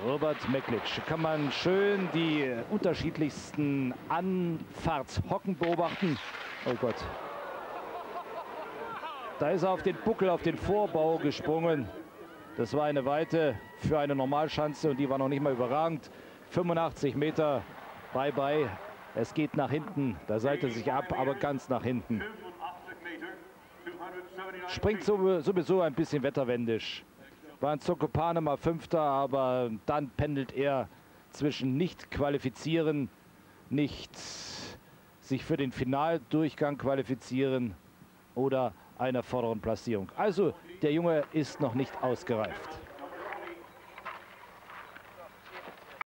Robert Meklic. Kann man schön die unterschiedlichsten Anfahrtshocken beobachten. Oh Gott. Da ist er auf den Buckel, auf den Vorbau gesprungen. Das war eine Weite für eine Normalschanze und die war noch nicht mal überragend. 85 Meter, bye bye. Es geht nach hinten, da seilt er sich ab, aber ganz nach hinten. Springt sowieso ein bisschen wetterwendisch. War in Zakopane mal Fünfter, aber dann pendelt er zwischen nicht qualifizieren, nicht sich für den Finaldurchgang qualifizieren oder einer vorderen Platzierung. Also der Junge ist noch nicht ausgereift.